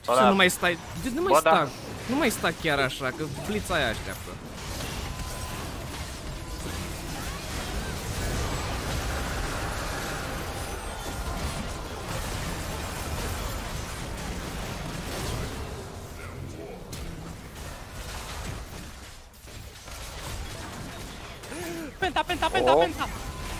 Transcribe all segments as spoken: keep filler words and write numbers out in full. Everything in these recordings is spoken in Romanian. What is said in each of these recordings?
Să nu mai stai, nu mai Bă, sta, da. nu mai sta chiar așa, că blița aia așteaptă. Penta, penta, penta, Oh. penta!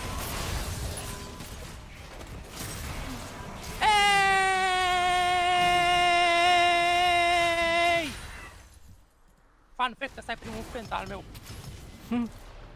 Ei! Fun fact, ăsta e primul penta al meu. Hm.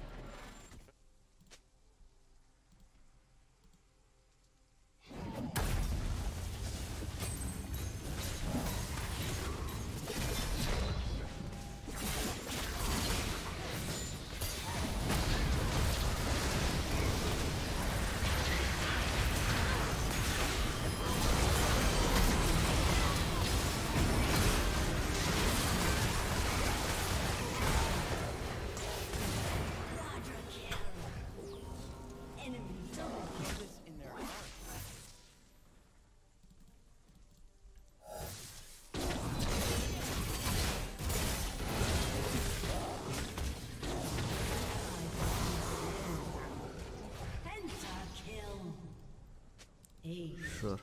Sure.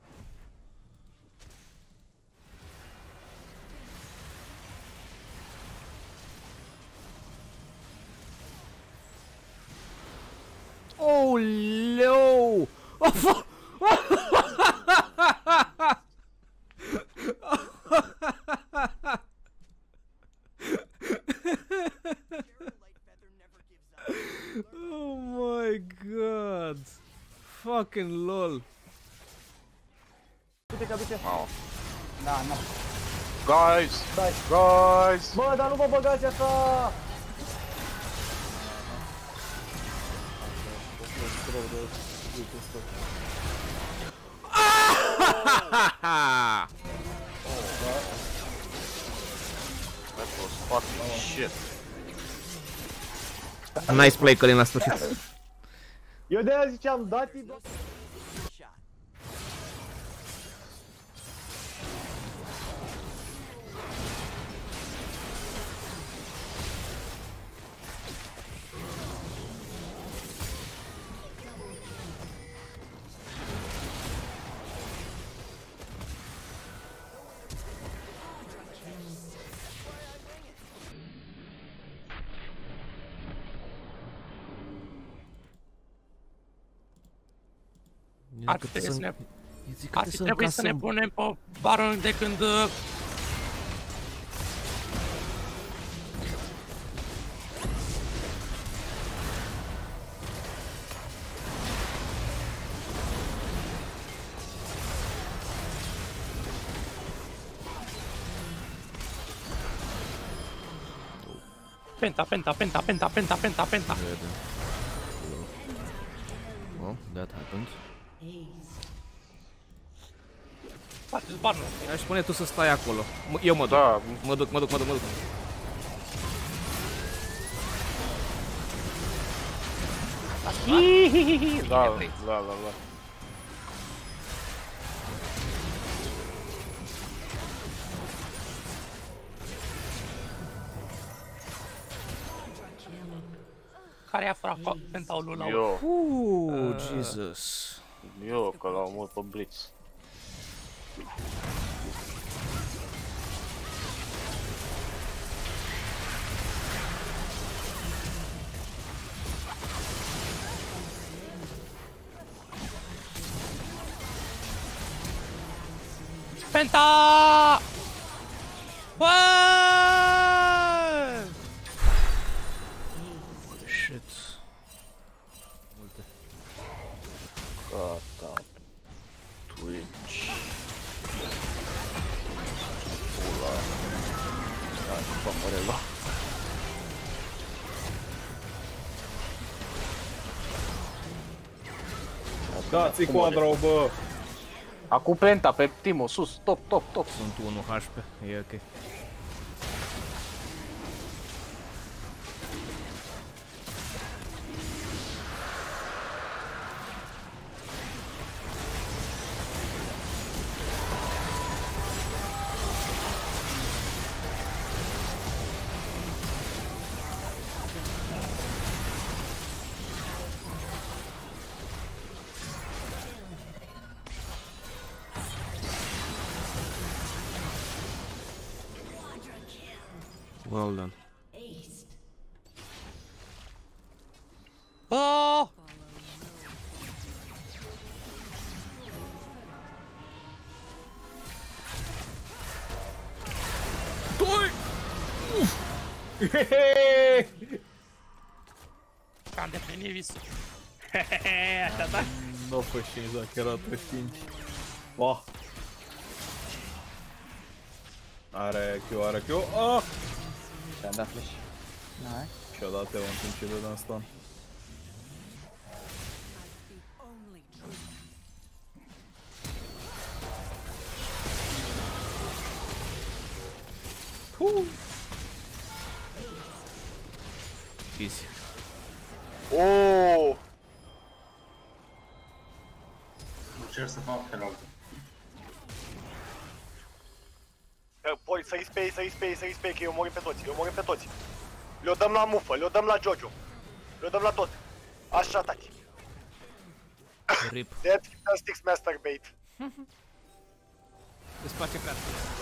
Oh, no! Oh, oh my god! Fucking lol! Uite că uite. Wow. Da, da. Guys! Dai. Guys! Bă, dar nu vă băgați așa! That was fucking shit. Nice play, Călin, la sfârșit. Eu de-aia ziceam, dați-i bă! Ar trebui să ne, ar fi trebuit să ne punem pe Baron de când... Uh... Penta, penta, penta, penta, penta, penta, penta. Well, that happened. Faceți Baron. Aș spune tu să stai acolo. Eu mă duc. Da. Mă duc, mă duc, mă duc, mă duc. Da, da, da, da. Care i-a furat pentaul la Eu, Uh, Jesus. eu că l-am mult pe Blitz. Penta! Bă! Shit. Multe. Gata. Twitch. Pula. Hai, nu fac mărela. Dați-i quadra-o, bă! Acum Penta pe Timo, sus, top, top, top. Sunt unu H P, e ok. Well done. Oh! Am deplinit visul. Așa da? Nu a fost cinci, dacă era cinci. Oh. Are Q, are Q. Oh! Și-am dat flash. Nice. Și-a dat eu în timp ce dădeam stun. Easy. Oh! Încerc să fac herald. Poi să-i spei, să-i spei, să-i spei, că eu morim pe toți, eu morim pe toți. Le-o dăm la mufă, le-o dăm la Jojo. Le-o dăm la tot. Așa, tati. Rip. Dead Gymnastics Masturbate. Despace cartea.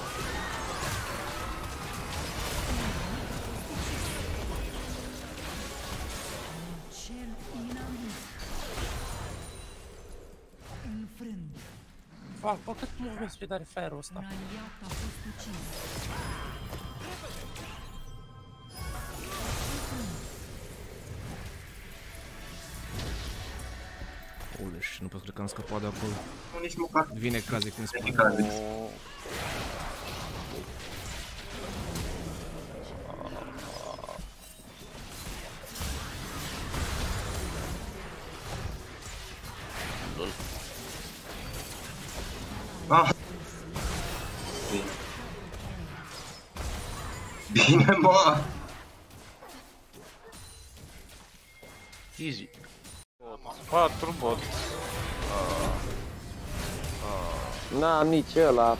Fac, bă, cât mă vezi pe tare fire-ul ăsta? Uleș, nu pot cred că am scăpat de acolo. Nu, nici măcar. Vine Kazik în spate. Kazik. Ah! Bine. Bine, mă! Easy. patru bot. N-am nici ăla.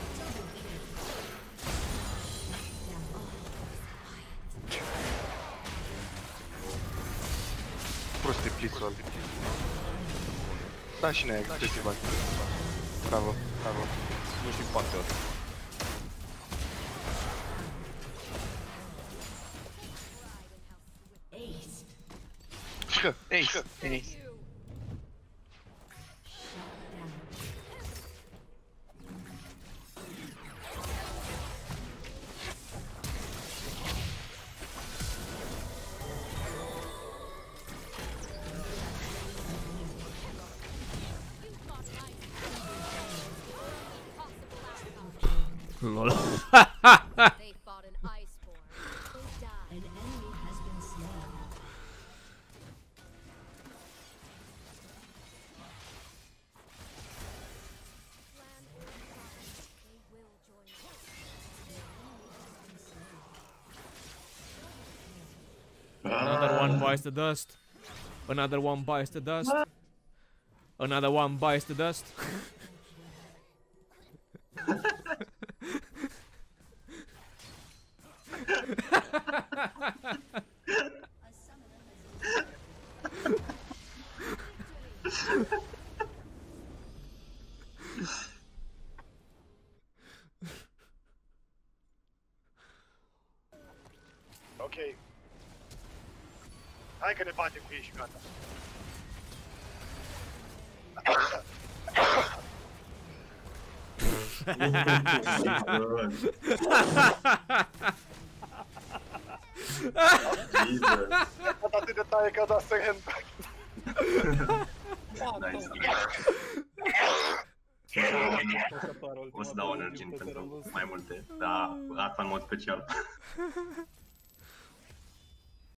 Proste plisul. Da, și ne-ai câteva bani. Bravo, bravo. Nu știu poate ori. Ace! Ace! Ace! Lol. They fought an iceborne. They died. An enemy has been slain. Land or fire, they will join us. Another one bites the dust. Another one bites the dust. Another one bites the dust. Ok. Hai că ne batem cu ei și gata. Tot atât de tare că a dat sărând. Nice. O să dau un urgent pentru mai multe, dar asta în mod special.